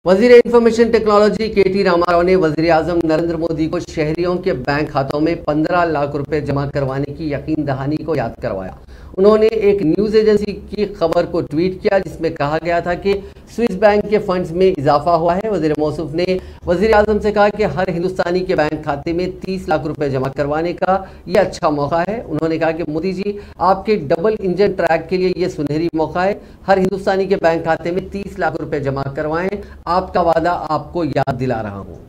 वजीर information technology K.T.. Rama Rao ने वजीर आजम नरेंद्र मोदी को शहरियों के बैंक खातों में 15 लाख रुपए जमा करवाने की यकीन दहानी को याद करवाया। उन्होंने एक न्यूज एजेंसी की खबर को ट्वीट किया जिसमें कहा गया था कि स्विस बैंक के फंड्स में इजाफा हुआ है। वजीर मौसूफ ने वजीर आजम से कहा कि हर हिंदुस्तानी के बैंक खाते में 30 लाख रुपए जमा करवाने का यह अच्छा मौका है। उन्होंने कहा कि मोदी जी, आपके डबल इंजन ट्रैक के लिए यह सुनहरी मौका है। हर हिंदुस्तानी के बैंक खाते में 30 लाख रुपए जमा करवाएं। आपका वादा आपको याद दिला रहा हूं।